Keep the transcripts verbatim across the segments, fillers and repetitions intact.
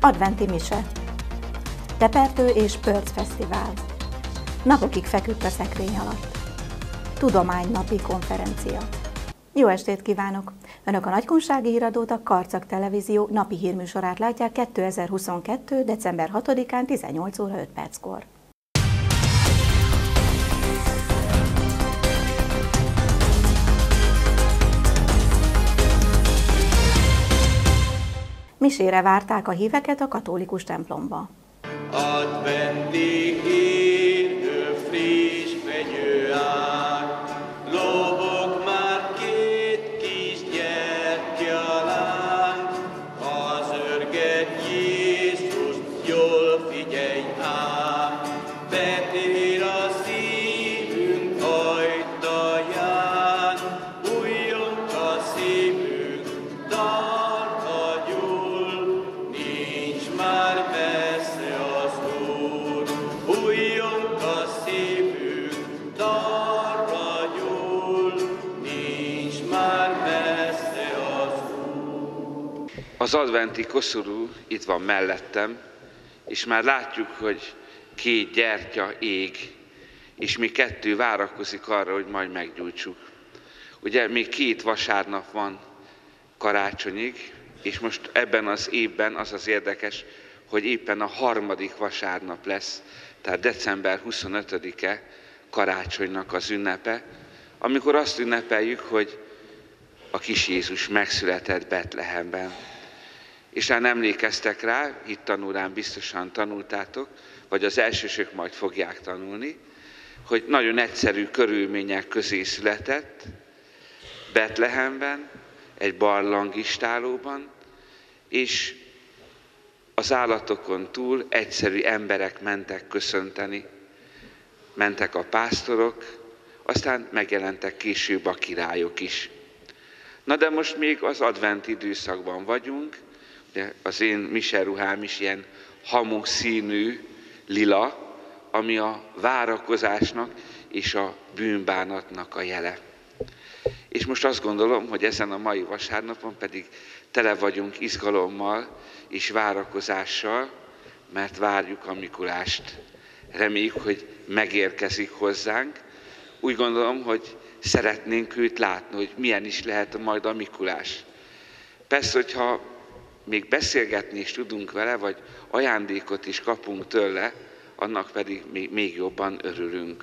Adventi mise, Tepertő és Pörc Fesztivál, napokig feküdt a szekrény alatt, tudománynapi konferencia. Jó estét kívánok! Önök a Nagykunsági Híradót, a Karcag Televízió napi hírműsorát látják kétezer-huszonkettő. december hatodikán tizennyolc óra öt perckor. Misére várták a híveket a katolikus templomba. Adventi hírő, friss fenyő ág, lóbog már két kis gyertyaláng, az örget Jézus, jól figyelj ám, betér a szívünk ajtaján, újjong a szívünk dal vagyul, nincs már messze az Úr, újjong a szívünk dal vagyul, nincs már messze az Úr. Az adventi koszorú itt van mellettem, és már látjuk, hogy két gyertya ég, és még kettő várakozik arra, hogy majd meggyújtsuk. Ugye még két vasárnap van karácsonyig, és most ebben az évben az az érdekes, hogy éppen a harmadik vasárnap lesz, tehát december huszonötödike karácsonynak az ünnepe, amikor azt ünnepeljük, hogy a kis Jézus megszületett Betlehemben. És rá emlékeztek rá, itt tanulán biztosan tanultátok, vagy az elsősök majd fogják tanulni, hogy nagyon egyszerű körülmények közé született, Betlehemben, egy barlangistálóban, és az állatokon túl egyszerű emberek mentek köszönteni. Mentek a pásztorok, aztán megjelentek később a királyok is. Na de most még az advent időszakban vagyunk, ugye az én miseruhám is ilyen hamu színű lila, ami a várakozásnak és a bűnbánatnak a jele. És most azt gondolom, hogy ezen a mai vasárnapon pedig tele vagyunk izgalommal és várakozással, mert várjuk a Mikulást. Reméljük, hogy megérkezik hozzánk. Úgy gondolom, hogy szeretnénk őt látni, hogy milyen is lehet majd a Mikulás. Persze, hogyha még beszélgetni is tudunk vele, vagy ajándékot is kapunk tőle, annak pedig még, még jobban örülünk.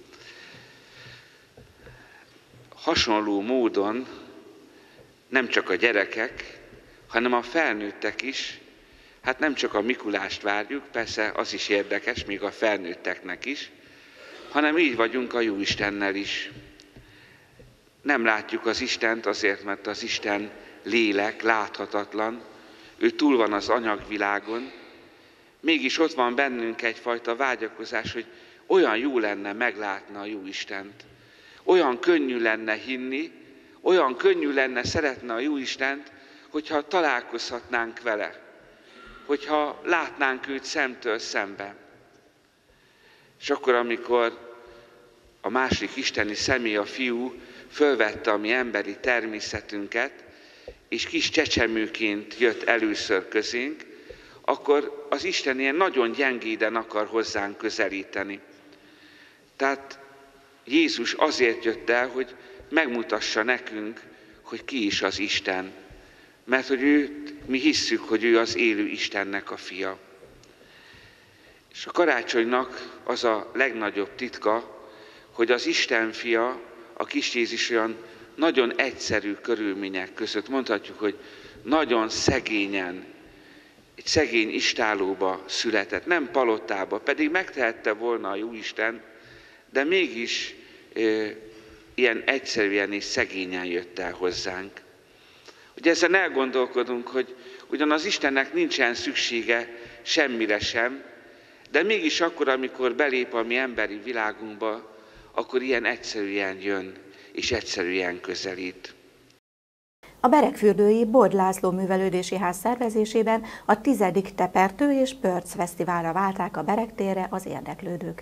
Hasonló módon nem csak a gyerekek, hanem a felnőttek is, hát nem csak a Mikulást várjuk, persze az is érdekes, még a felnőtteknek is, hanem így vagyunk a Jóistennel is. Nem látjuk az Istent azért, mert az Isten lélek, láthatatlan, ő túl van az anyagvilágon, mégis ott van bennünk egyfajta vágyakozás, hogy olyan jó lenne meglátni a Jóistent. Olyan könnyű lenne hinni, olyan könnyű lenne szeretni a Jóistent, hogyha találkozhatnánk vele, hogyha látnánk őt szemtől szembe. És akkor, amikor a másik isteni személy, a Fiú, fölvette a mi emberi természetünket, és kis csecsemőként jött először közénk, akkor az Isten ilyen nagyon gyengéden akar hozzánk közelíteni. Tehát Jézus azért jött el, hogy megmutassa nekünk, hogy ki is az Isten. Mert hogy őt, mi hisszük, hogy ő az élő Istennek a fia. És a karácsonynak az a legnagyobb titka, hogy az Isten fia, a kis Jézus olyan nagyon egyszerű körülmények között, mondhatjuk, hogy nagyon szegényen, egy szegény istálóba született, nem palotába, pedig megtehette volna a Jóisten, de mégis e, ilyen egyszerűen és szegényen jött el hozzánk. Ugye ezen elgondolkodunk, hogy ugyan az Istennek nincsen szüksége semmire sem, de mégis akkor, amikor belép a mi emberi világunkba, akkor ilyen egyszerűen jön, és egyszerűen közelít. A Beregfürdői Bord László Művelődési Ház szervezésében a tizedik Tepertő és Pörc Fesztiválra válták a Bereg térre az érdeklődőket.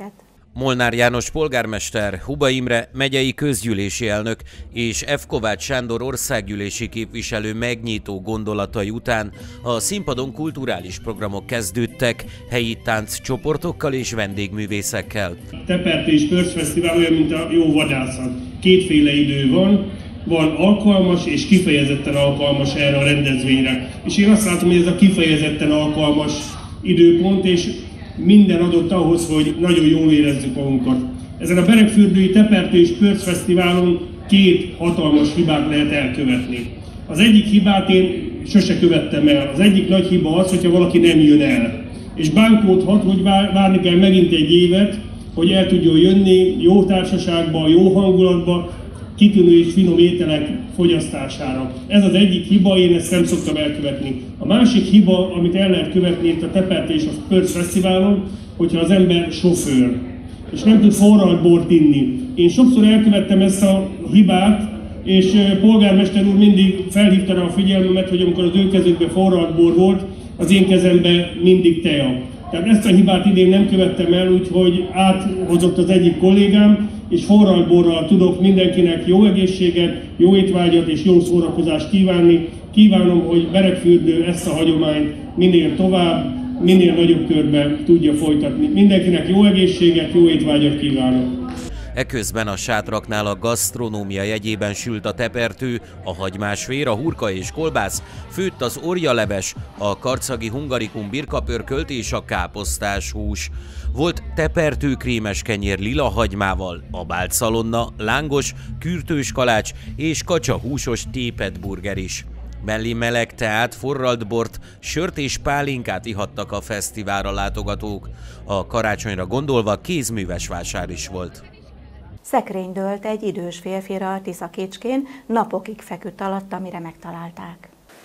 Molnár János polgármester, Huba Imre megyei közgyűlési elnök és F. Kovács Sándor országgyűlési képviselő megnyitó gondolatai után a színpadon kulturális programok kezdődtek helyi tánccsoportokkal és vendégművészekkel. Tepertő és Pörc Fesztivál olyan, mint a jó vadászat. Kétféle idő van, van alkalmas és kifejezetten alkalmas erre a rendezvényre. És én azt látom, hogy ez a kifejezetten alkalmas időpont, és minden adott ahhoz, hogy nagyon jól érezzük magunkat. Ezen a Beregfürdői Tepertő és Pörc Fesztiválon két hatalmas hibát lehet elkövetni. Az egyik hibát én sose követtem el. Az egyik nagy hiba az, hogyha valaki nem jön el. És bánkódhat, hogy várni kell megint egy évet, hogy el tudjon jönni jó társaságba, jó hangulatba, kitűnő és finom ételek fogyasztására. Ez az egyik hiba, én ezt nem szoktam elkövetni. A másik hiba, amit el lehet követni itt a Tepertő és a Pörc Fesztiválon, hogyha az ember sofőr, és nem tud forralt bort inni. Én sokszor elkövettem ezt a hibát, és polgármester úr mindig felhívta rá a figyelmemet, hogy amikor az ő kezükben forralt bor volt, az én kezemben mindig tea. Tehát ezt a hibát idén nem követtem el, úgyhogy áthozott az egyik kollégám, és forralt borral tudok mindenkinek jó egészséget, jó étvágyat és jó szórakozást kívánni. Kívánom, hogy Beregfürdő ezt a hagyományt minél tovább, minél nagyobb körben tudja folytatni. Mindenkinek jó egészséget, jó étvágyat kívánok! Eközben a sátraknál a gasztronómia jegyében sült a tepertő, a hagymásvér, a hurka és kolbász, főtt az orjaleves, a karcagi hungarikum birkapörkölt és a káposztás hús. Volt tepertő krémes kenyér lila hagymával, a báltszalonna, lángos, kürtős kalács és kacsa húsos tépett burger is. Mellé meleg teát, forralt bort, sört és pálinkát ihattak a fesztiválra látogatók. A karácsonyra gondolva kézműves vásár is volt. Szekrény dőlt egy idős férfira a Tiszakécskén, napokig feküdt alatt, amire megtalálták.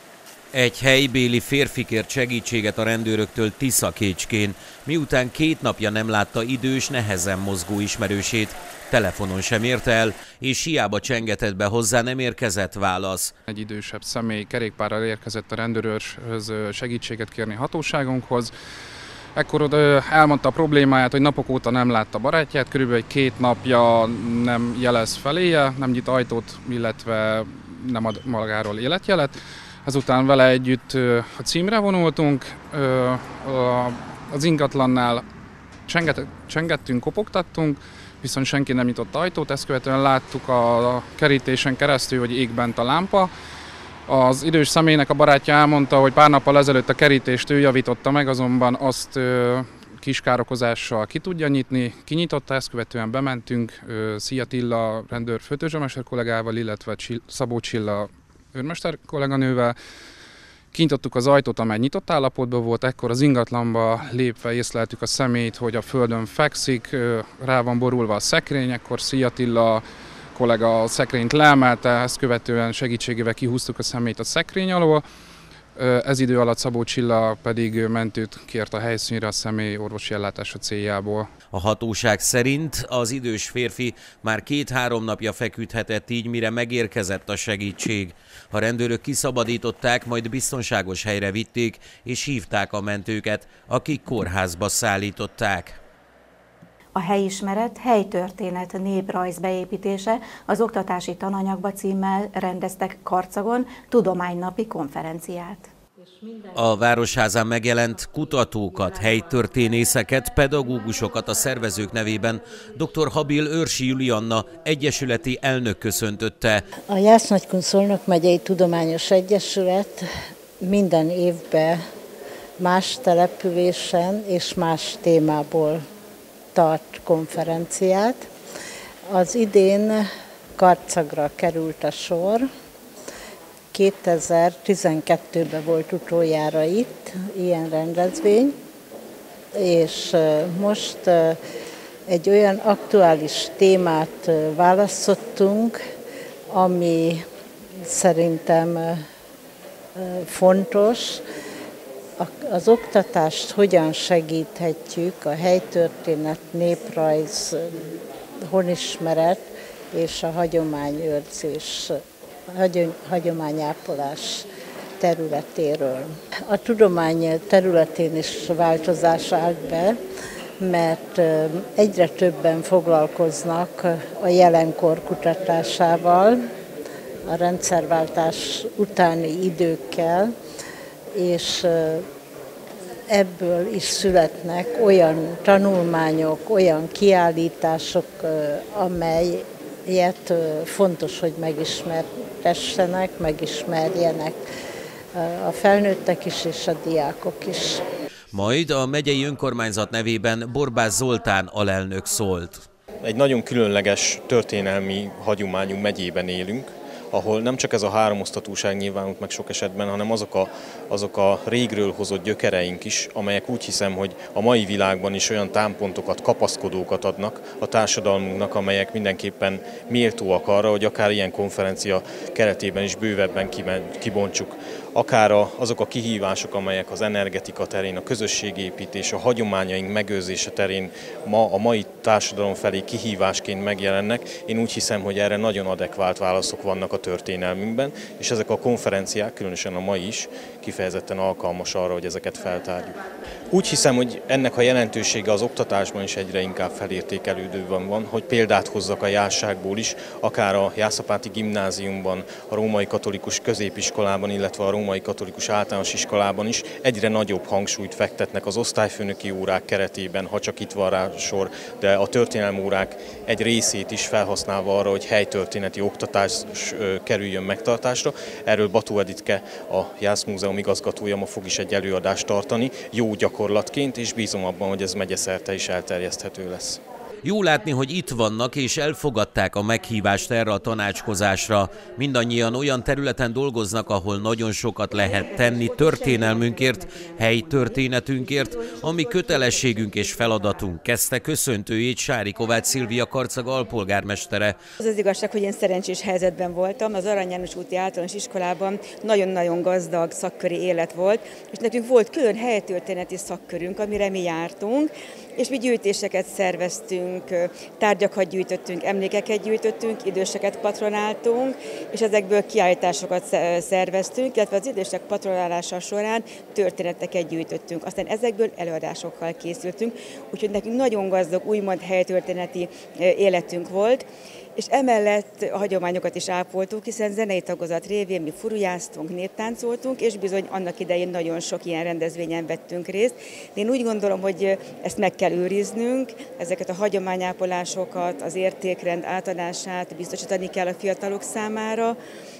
Egy helybéli férfi kért segítséget a rendőröktől Tiszakécskén, miután két napja nem látta idős, nehezen mozgó ismerősét. Telefonon sem érte el, és hiába csengetett be hozzá, nem érkezett válasz. Egy idősebb személy kerékpárral érkezett a rendőrhöz segítséget kérni hatóságunkhoz. Ekkor oda elmondta a problémáját, hogy napok óta nem látta barátját, körülbelül egy két napja nem jelez feléje, nem nyit ajtót, illetve nem ad magáról életjelet. Ezután vele együtt a címre vonultunk, az ingatlannál csengettünk, kopogtattunk, viszont senki nem nyitott ajtót, ezt követően láttuk a kerítésen keresztül, hogy ég bent a lámpa. Az idős személynek a barátja elmondta, hogy pár nappal ezelőtt a kerítést ő javította meg, azonban azt ö, kis károkozással ki tudja nyitni. Kinyitotta, ezt követően bementünk ö, Szia Attila rendőr főtörzsőmester kollégával, illetve Csill, Szabó Csilla őrmester kolléganővel. Kinyitottuk az ajtót, amely nyitott állapotban volt, ekkor az ingatlanba lépve észleltük a személyt, hogy a földön fekszik, ö, rá van borulva a szekrény, ekkor Szia Attila kollega a szekrényt leemelte, ezt követően segítségével kihúztuk a személyt a szekrény alól. Ez idő alatt Szabó Csilla pedig mentőt kért a helyszínre a személy orvosi ellátása céljából. A hatóság szerint az idős férfi már két-három napja feküdhetett így, mire megérkezett a segítség. A rendőrök kiszabadították, majd biztonságos helyre vitték és hívták a mentőket, akik kórházba szállították. A helyismeret, helytörténet, néprajz beépítése az oktatási tananyagba címmel rendeztek Karcagon tudománynapi konferenciát. A Városházán megjelent kutatókat, helytörténészeket, pedagógusokat a szervezők nevében dr. Habil Őrsi Julianna egyesületi elnök köszöntötte. A Jász-Nagykun-Szolnok megyei tudományos egyesület minden évben más településen és más témából tart konferenciát. Az idén Karcagra került a sor. kétezer-tizenkettőben volt utoljára itt ilyen rendezvény, és most egy olyan aktuális témát választottunk, ami szerintem fontos. Az oktatást hogyan segíthetjük, a helytörténet, néprajz, honismeret és a hagyományőrzés, hagyományápolás területéről. A tudomány területén is változás állt be. mert egyre többen foglalkoznak a jelenkor kutatásával, a rendszerváltás utáni időkkel, és ebből is születnek olyan tanulmányok, olyan kiállítások, amelyet fontos, hogy megismertessenek, megismerjenek a felnőttek is és a diákok is. Majd a megyei önkormányzat nevében Borbász Zoltán alelnök szólt. Egy nagyon különleges történelmi hagyományú megyében élünk, ahol nem csak ez a háromosztatúság nyilvánult meg sok esetben, hanem azok a, azok a régről hozott gyökereink is, amelyek úgy hiszem, hogy a mai világban is olyan támpontokat, kapaszkodókat adnak a társadalmunknak, amelyek mindenképpen méltóak arra, hogy akár ilyen konferencia keretében is bővebben kibontsuk. Akár azok a kihívások, amelyek az energetika terén, a közösségépítés, a hagyományaink megőrzése terén ma a mai társadalom felé kihívásként megjelennek. Én úgy hiszem, hogy erre nagyon adekvált válaszok vannak a történelmünkben, és ezek a konferenciák, különösen a mai is, kifejezetten alkalmas arra, hogy ezeket feltárjuk. Úgy hiszem, hogy ennek a jelentősége az oktatásban is egyre inkább felértékelődőben van, hogy példát hozzak a jásságból is, akár a Jászapáti Gimnáziumban, a Római Katolikus Középiskolában, illetve a Római Katolikus Általános Iskolában is egyre nagyobb hangsúlyt fektetnek az osztályfőnöki órák keretében, ha csak itt van rá sor, de a történelmi órák egy részét is felhasználva arra, hogy helytörténeti oktatás kerüljön megtartásra. Erről Bató Editke, a Jász Múzeum igazgatója ma fog is egy előadást tartani, jó gyakorlatként, és bízom abban, hogy ez megyeszerte is elterjeszthető lesz. Jó látni, hogy itt vannak és elfogadták a meghívást erre a tanácskozásra. Mindannyian olyan területen dolgoznak, ahol nagyon sokat lehet tenni történelmünkért, helytörténetünkért, ami kötelességünk és feladatunk, kezdte köszöntőjét Sári Kovács Szilvia Karcag alpolgármestere. Az az igazság, hogy én szerencsés helyzetben voltam, az Arany János úti általános iskolában nagyon-nagyon gazdag szakköri élet volt, és nekünk volt külön helytörténeti szakkörünk, amire mi jártunk, és mi gyűjtéseket szerveztünk, tárgyakat gyűjtöttünk, emlékeket gyűjtöttünk, időseket patronáltunk, és ezekből kiállításokat szerveztünk, illetve az idősek patronálása során történeteket gyűjtöttünk. Aztán ezekből előadásokkal készültünk, úgyhogy nekünk nagyon gazdag, úgymond helytörténeti életünk volt, és emellett a hagyományokat is ápoltuk, hiszen zenei tagozat révén mi furujáztunk, néptáncoltunk, és bizony annak idején nagyon sok ilyen rendezvényen vettünk részt. Én úgy gondolom, hogy ezt meg kell őriznünk, ezeket a hagyományápolásokat, az értékrend átadását biztosítani kell a fiatalok számára,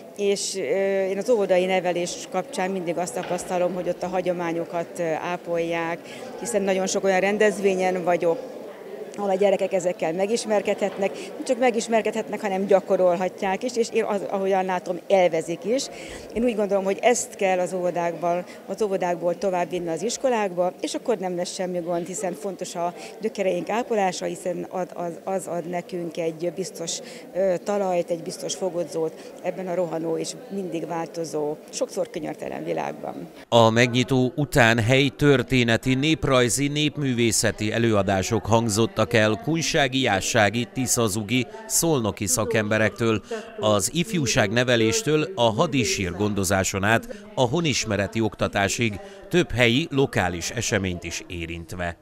és én az óvodai nevelés kapcsán mindig azt tapasztalom, hogy ott a hagyományokat ápolják, hiszen nagyon sok olyan rendezvényen vagyok, ahol a gyerekek ezekkel megismerkedhetnek, nem csak megismerkedhetnek, hanem gyakorolhatják is, és én az, ahogyan látom, élvezik is. Én úgy gondolom, hogy ezt kell az óvodákban, az óvodákból továbbvinni az iskolákba, és akkor nem lesz semmi gond, hiszen fontos a gyökereink ápolása, hiszen ad, az, az ad nekünk egy biztos ö, talajt, egy biztos fogodzót ebben a rohanó és mindig változó, sokszor könyörtelen világban. A megnyitó után helytörténeti, néprajzi, népművészeti előadások hangzottak el kunsági, jássági, tiszazugi, szolnoki szakemberektől, az ifjúságneveléstől a hadisír gondozáson át a honismereti oktatásig, több helyi, lokális eseményt is érintve.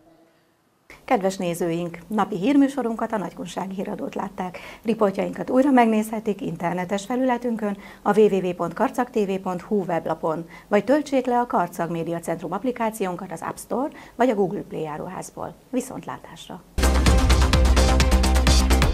Kedves nézőink, napi hírműsorunkat, a Nagykunsági Híradót látták. Riportjainkat újra megnézhetik internetes felületünkön, a double-u double-u double-u pont karcag t v pont h u weblapon, vagy töltsék le a Karcag Média Centrum applikációnkat az App Store vagy a Google Play járóházból. Viszontlátásra!